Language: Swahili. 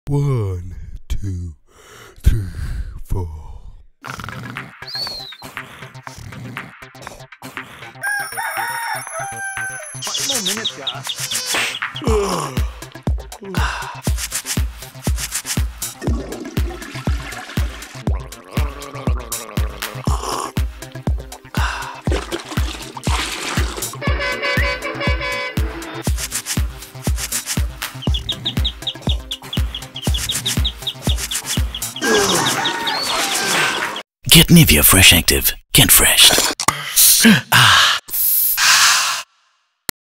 1, 2, 3, 4. 5 more minutes, yeah. Get NIVEA Fresh Active. Get fresh. Ah.